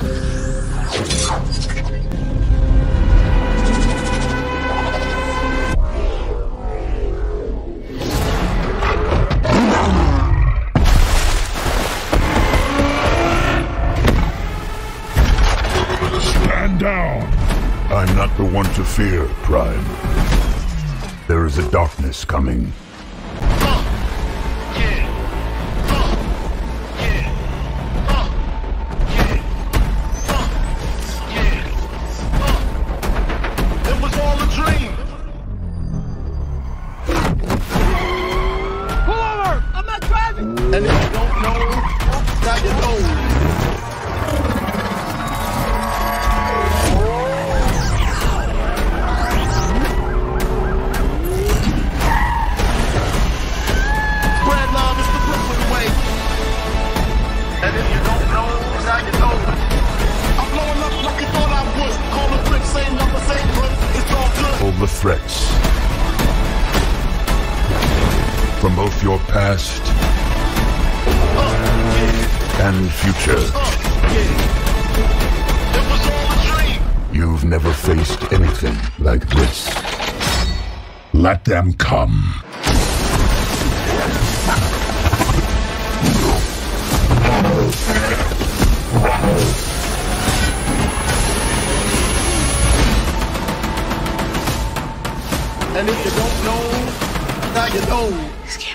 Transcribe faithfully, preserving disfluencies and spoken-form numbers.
Stand down! I'm not the one to fear, Prime. There is a darkness coming. And if you don't know, now you know. Spread love is the Brooklyn way. And if you don't know, now you know. I'm blowing up like you thought I would. Call the brick, same number, same hood. It's all good. All the threats. From both your past and future. You've never faced anything like this. Let them come. And if you don't know, now you know.